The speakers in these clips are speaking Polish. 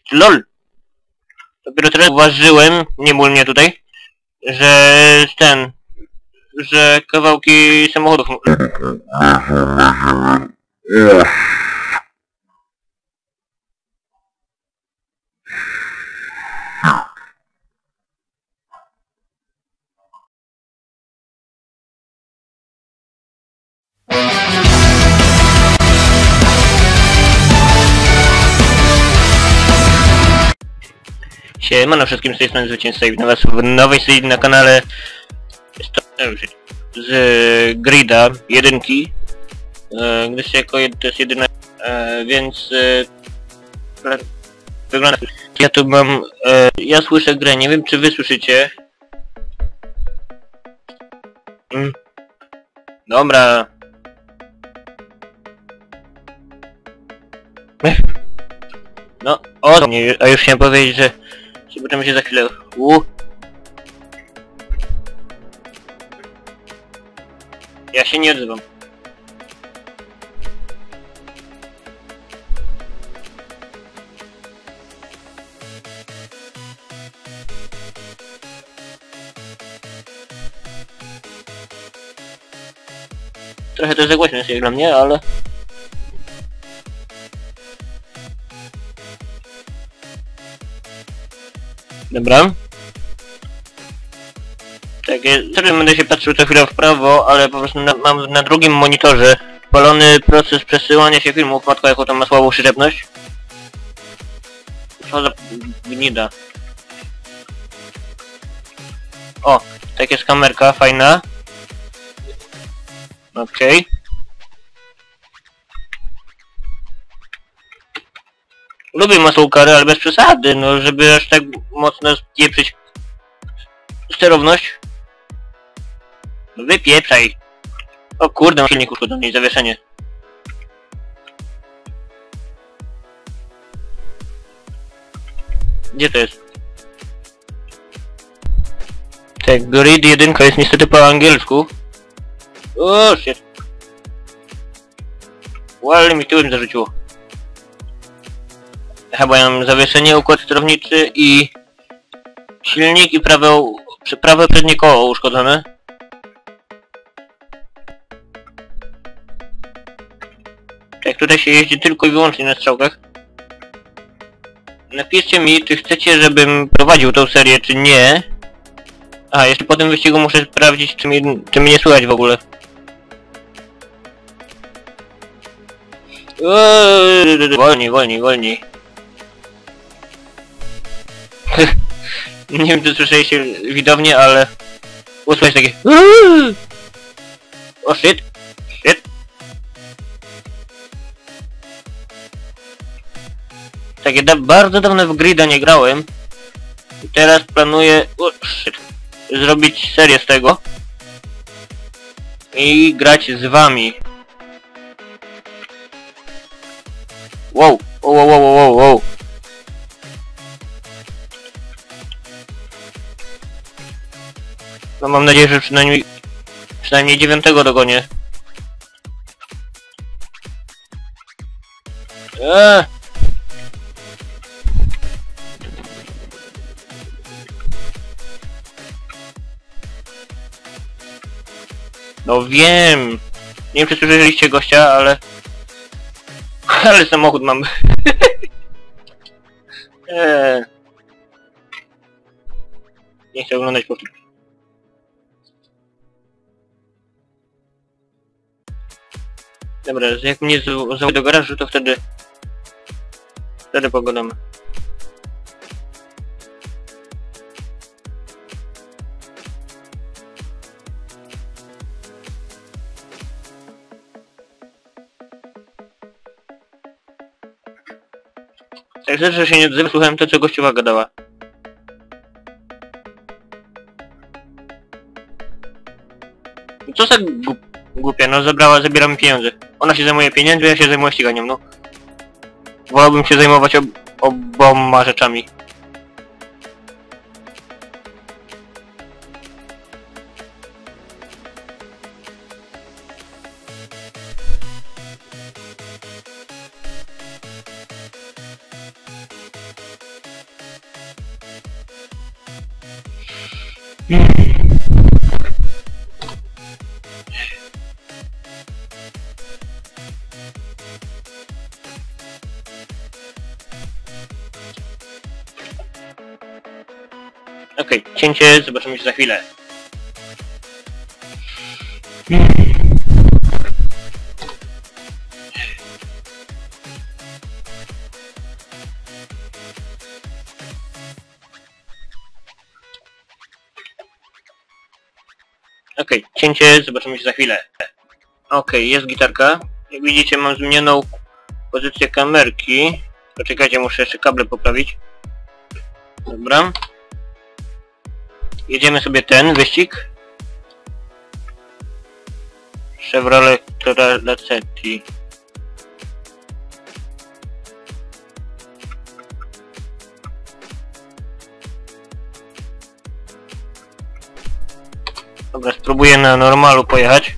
LOL! Dopiero teraz uważyłem, nie ból mnie tutaj, że kawałki samochodów... Siemano wszystkim, z tej strony Zwycięzca i witam was w nowej serii na kanale z Grida 1, gdyż jako to jest jedyna, więc wygląda... Ja tu mam, ja słyszę grę, nie wiem czy wy słyszycie. Dobra. No, o mnie, a już chciałem powiedzieć, że zobaczymy się za chwilę. Ja się nie odzywam. Trochę to jest za głośno jest jak dla mnie, ale... Dobra. Tak, teraz będę się patrzył co chwilę w prawo, ale po prostu mam na drugim monitorze palony proces przesyłania się filmów. Matko, jaką tam ma słabą przyczepność. Co za gnida. O, tak jest kamerka, fajna. Okej. Lubię muscle cary, ale bez przesady, no żeby aż tak mocno spieprzyć sterowność. No wypieprzaj. O kurde, mam silnik uszkodzony i zawieszenie. Gdzie to jest? Tak, Grid 1 jest niestety po angielsku. O shit. Ładnie mi tyłem zarzuciło. Chyba ja mam zawieszenie, układ sterowniczy i silnik i prawe przednie koło uszkodzone. Tak, tutaj się jeździ tylko i wyłącznie na strzałkach. Napiszcie mi, czy chcecie, żebym prowadził tą serię, czy nie. A, jeszcze po tym wyścigu muszę sprawdzić, czy mnie nie słychać w ogóle. Wolniej. Nie wiem, czy słyszeliście widownie, ale... usłyszeć takie... O shit! Tak, ja bardzo dawno w Grida nie grałem. I teraz planuję... zrobić serię z tego. I grać z wami. Wow. No mam nadzieję, że przynajmniej 9 dogonię. No wiem. Nie wiem czy słyszeliście gościa, ale... ale samochód mam. Nie chcę oglądać po tym. Dobra, jak mnie założy do garażu, to wtedy pogadamy. Tak zresztą, że się nie odzywam, słuchałem to co gościowa gadała. Co za głupia, no zabiera mi pieniądze. Ona się zajmuje pieniędzmi, ja się zajmuję ściganiem, no. Wolałbym się zajmować oboma rzeczami. Okej, cięcie, zobaczymy się za chwilę. Okej, cięcie, zobaczymy się za chwilę. Okej, jest gitarka. Jak widzicie, mam zmienioną pozycję kamerki. Poczekajcie, muszę jeszcze kable poprawić. Dobra. Jedziemy sobie ten wyścig. Chevrolet Lacetti. Dobra, spróbuję na normalu pojechać.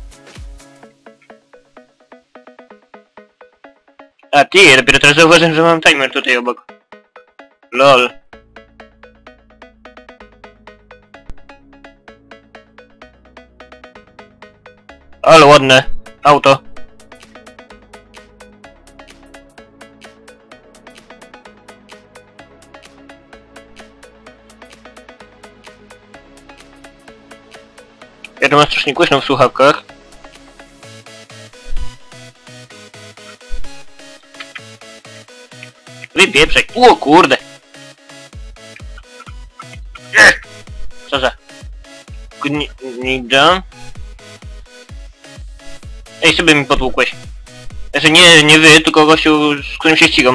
A ty, ja dopiero teraz zauważyłem, że mam timer tutaj obok. LOL. Ale ładne auto. Ja to mam strasznie głośno w słuchawkach. Wypieprzaj. O kurde. Co za... Gnida. Ej, sobie mi potłukłeś. Znaczy nie wy, tylko gościu, z którym się ścigam.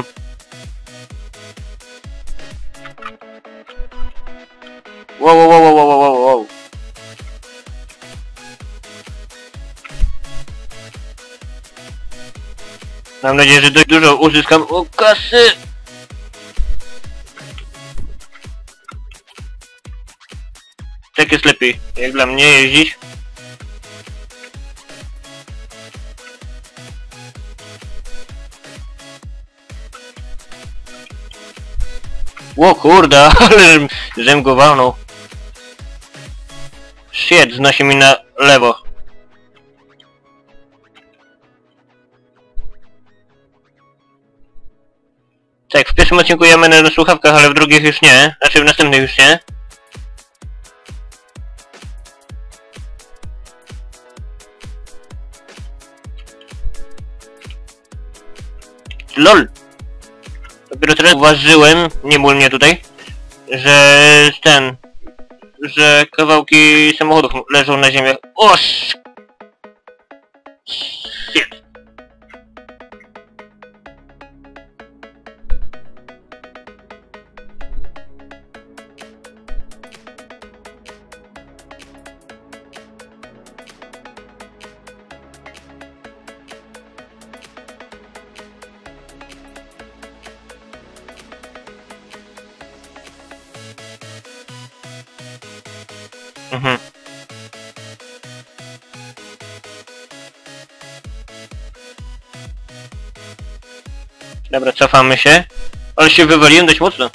Wow. Mam nadzieję, że dość dużo uzyskam o kasy. Tak jest lepiej, jak dla mnie jeździć. O kurde, ale żem go walnął. Shit, znosi mi na lewo. Tak, w pierwszym odcinku ja będę na słuchawkach, ale w drugich już nie. Znaczy w następnych już nie. LOL! Dopiero teraz uważyłem, nie ból mnie tutaj, że kawałki samochodów leżą na ziemi. O shit! Dobra, cofamy się. Ale się wywaliłem dość mocno.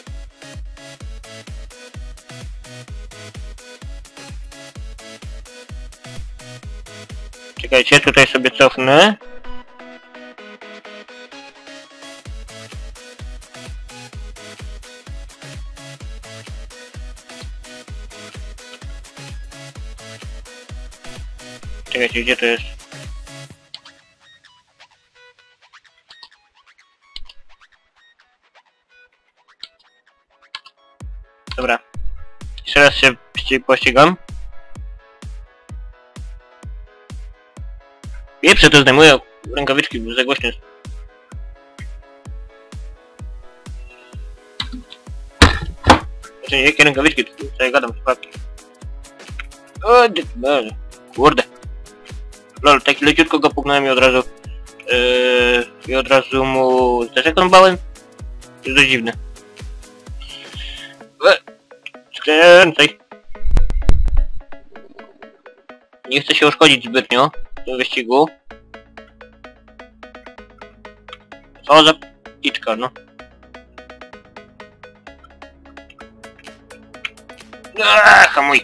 Czekajcie, tutaj sobie cofnę. Czekajcie, gdzie to jest? Dobra. Jeszcze raz się pościgam. Wieprze to zdejmuję rękawiczki, bo za głośno jest. Znaczy, jakie rękawiczki? Co ja gadam, chłopaki. O, kurde. Lol, taki leciutko go puknąłem i od razu mu zderzek rąbałem. To jest dość dziwne. Skręcaj. Nie chcę się uszkodzić zbytnio w tym wyścigu. Co za piczka, no. Hamuj!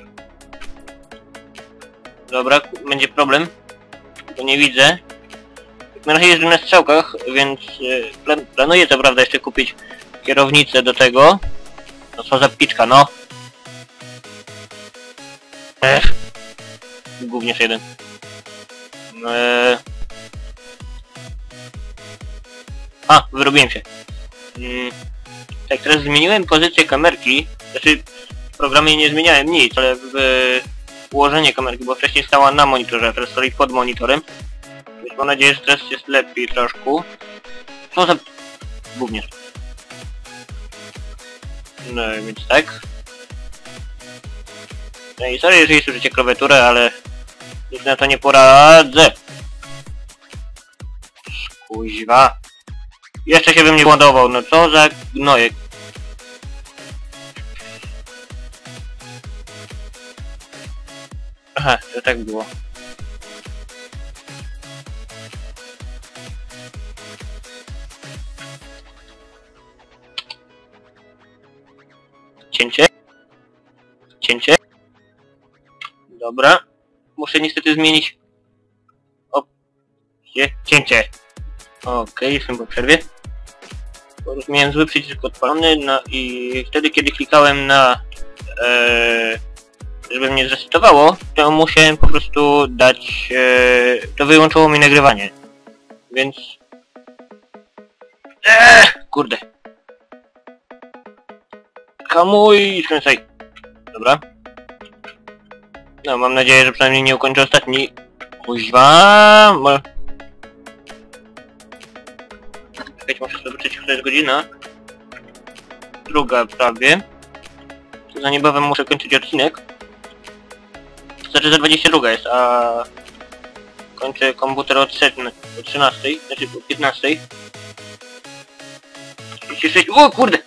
Dobra, będzie problem. Bo nie widzę. Na razie jeżdżę na strzałkach, więc planuję co prawda jeszcze kupić kierownicę do tego. No co za piczka, no! Gówniarz jeden. Wyrobiłem się. Tak, teraz zmieniłem pozycję kamerki. Znaczy, w programie nie zmieniałem nic, ale w ułożenie kamerki, bo wcześniej stała na monitorze, a teraz stoi pod monitorem. Więc mam nadzieję, że teraz jest lepiej troszkę. Co za... gówniarz. No więc tak. No i sorry, jeżeli słyszycie klawiaturę, ale nic na to nie poradzę. Kuźwa. Jeszcze się bym nie ładował, no co za gnojek. Aha, to tak było. Cięcie? Cięcie? Dobra. Muszę niestety zmienić... Cięcie. Okej, jestem po przerwie. Po prostu miałem zły przycisk odpalony, no i wtedy kiedy klikałem na... żeby mnie zresetowało, to musiałem po prostu dać... to wyłączyło mi nagrywanie. Więc... kurde. Hamuj, skręcaj. Dobra. No, mam nadzieję, że przynajmniej nie ukończę ostatni. Kuźwa. Czekajcie, muszę zobaczyć, która jest godzina. Druga prawie. To za niebawem muszę kończyć odcinek. Znaczy, że 22 jest, a... kończę komputer o 13, znaczy o 15. 36, o kurde!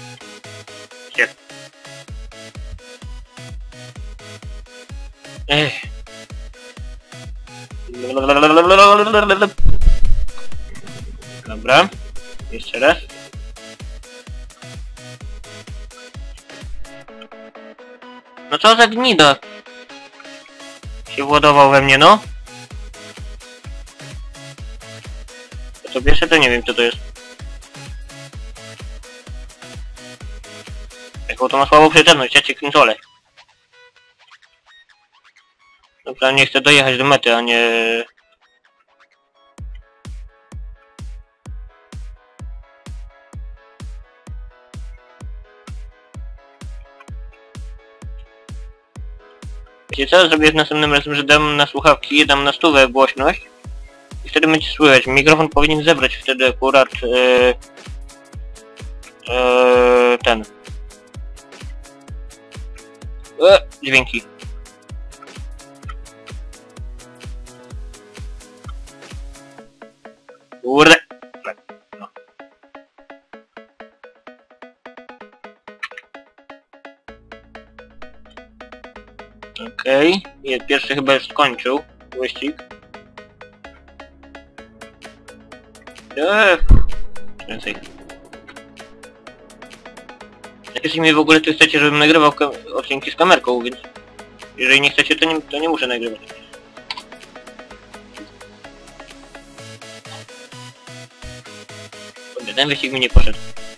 Dobra, jeszcze raz. No co za gnida? Się władował we mnie, no. To co pierwsze to nie wiem co to jest. Jaką to ma słabą przyczepność, ja cię kręcole. Dobra, nie chcę dojechać do mety, a nie... Wiecie co? Zrobię następnym razem, że dam na słuchawki, dam na 100 głośność i wtedy będzie słychać. Mikrofon powinien zebrać wtedy akurat ten... dźwięki. Kurde. No. Okej. Pierwszy chyba już skończył wyścig. Więcej. Napiszcie mi w ogóle, czy chcecie, żebym nagrywał odcinki z kamerką, więc... jeżeli nie chcecie, to nie muszę nagrywać. Ten wyścig mi nie poszedł.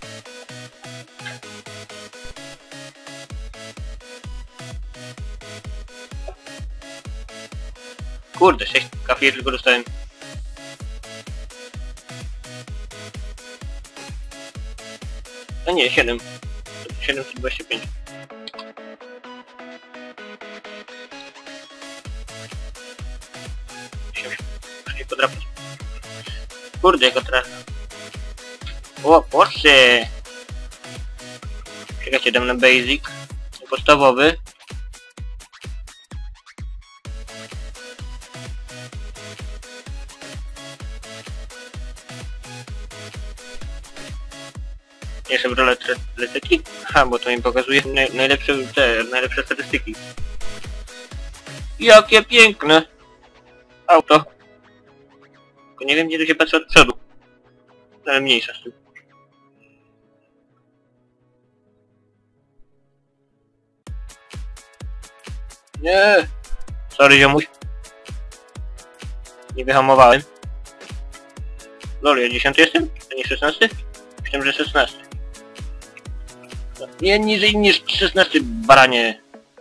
Kurde, 6 kafli tylko dostałem. No nie, 7. 725. Muszę podrapać. Kurde, jak go trafię. O, Porsche! Czekajcie, dam na basic. Podstawowy. Jeszcze w rolę atletyki? Aha, bo to mi pokazuje najlepsze statystyki. Jakie piękne! Auto. Tylko nie wiem, gdzie tu się patrzy od przodu. Ale mniejsza z tym. Nie! Sorry, ziomuś. Nie wyhamowałem. Lol, ja 10 jestem? To nie 16? Myślałem, że 16. Nie niżej niż 16, baranie.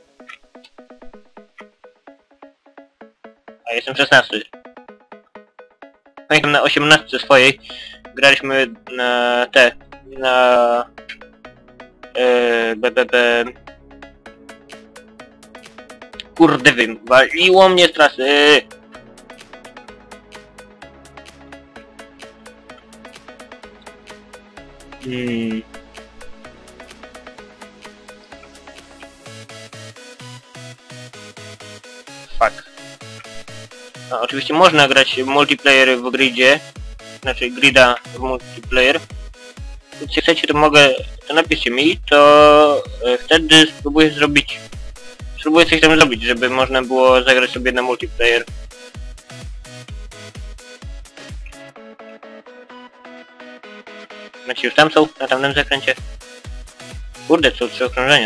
A jestem 16. Pamiętam na 18 swojej graliśmy na na kurde wywaliło mnie z trasy. Fuck. No, oczywiście można grać multiplayer w gridzie, znaczy grida w multiplayer. Jeśli chcecie, to to napiszcie mi, to wtedy spróbuję coś tam zrobić, żeby można było zagrać sobie na multiplayer. Znaczy już tam są, na tamtym zakręcie. Kurde, są 3 okrążenia.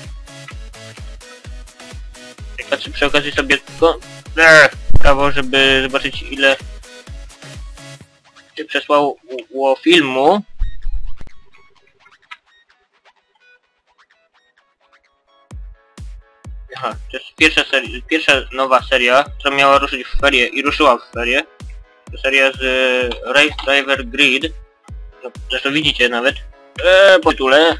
Jak patrzę przy okazji sobie tylko prawo, żeby zobaczyć ile się przesłało filmu. Aha, to jest pierwsza nowa seria, która miała ruszyć w ferie i ruszyła w ferie. To seria z Race Driver Grid. No, zresztą widzicie nawet po tytule.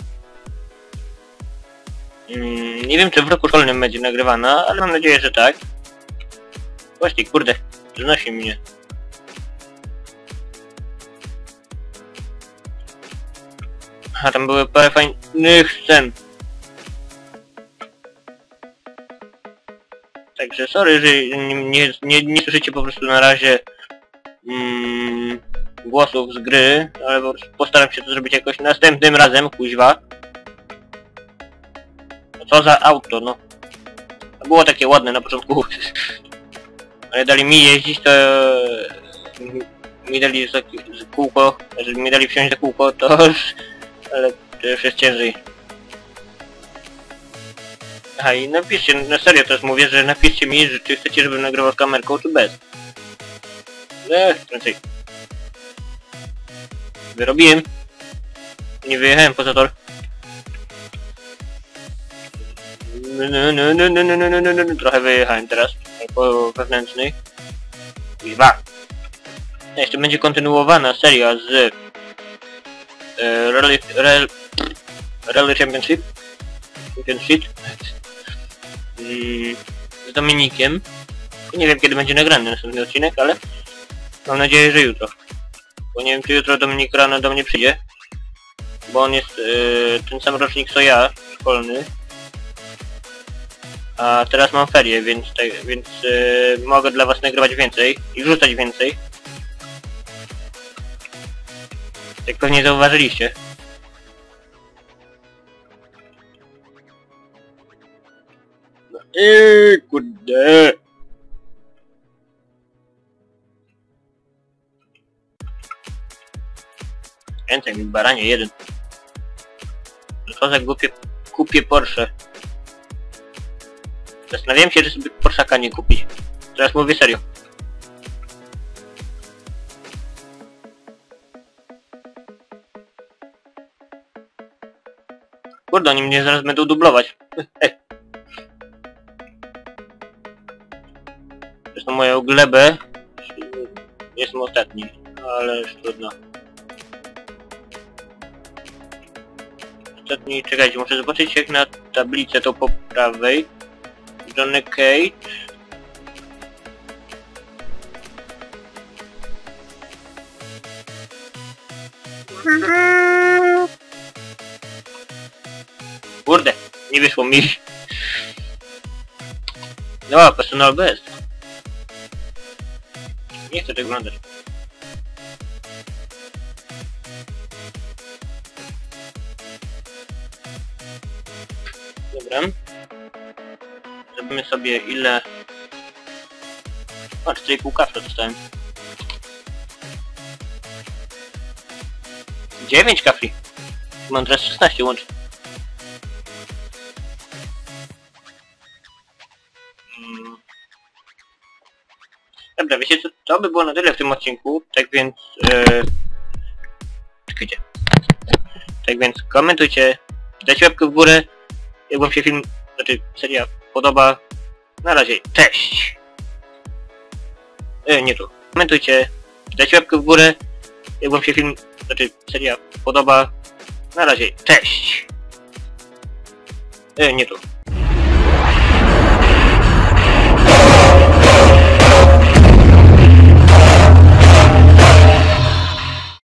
Nie wiem, czy w roku szkolnym będzie nagrywana, ale mam nadzieję, że tak. Właśnie, kurde, znosi mnie. A tam były parę fajnych scen. Także sorry, że nie słyszycie po prostu na razie głosów z gry, ale postaram się to zrobić jakoś następnym razem, kuźwa. Co za auto, no. To było takie ładne na początku. Ale dali mi jeździć, to mi dali za kółko, jeżeli mi dali wsiąść za kółko, to już, ale to już jest ciężej. Aha, i napiszcie, na serio też mówię, że napiszcie mi, że czy chcecie, żebym nagrywał kamerką, czy bez. Prędzej. Wyrobiłem. Nie wyjechałem poza tor. Trochę wyjechałem teraz, po wewnętrznej. I dwa. Jeszcze będzie kontynuowana seria z Rally Championship z Dominikiem. Nie wiem, kiedy będzie nagrany następny odcinek, ale mam nadzieję, że jutro. Bo nie wiem, czy jutro Dominik rano do mnie przyjdzie, bo on jest ten sam rocznik co ja, szkolny. A teraz mam ferie, więc mogę dla was nagrywać więcej i wrzucać więcej. Jak pewnie zauważyliście. No kurde. Więcej mi baranie jeden. Co za głupie Porsche. Zastanawiałem się, czy sobie Porszaka nie kupić. Teraz mówię serio. Kurde, oni mnie zaraz będą dublować. Zresztą moją glebę jestem ostatni, ale już trudno. Ostatni, czekajcie, muszę zobaczyć jak na tablicę to po prawej. Johnny Cage. Kurde, nie wyszło mi. No, personal best. Nie chcę tego oglądać. Dobra. Zrobimy sobie ile... O, 4,5 kafla dostałem. 9 kafli. Mam teraz 16 łącznie. Dobra, wiecie co, to by było na tyle w tym odcinku, tak więc... Czekajcie. Tak więc komentujcie, dajcie łapkę w górę, jak wam się film, znaczy seria podoba. Na razie, cześć! Nie tu. Komentujcie, dajcie łapkę w górę, jak wam się film, znaczy seria podoba. Na razie, cześć! Nie tu.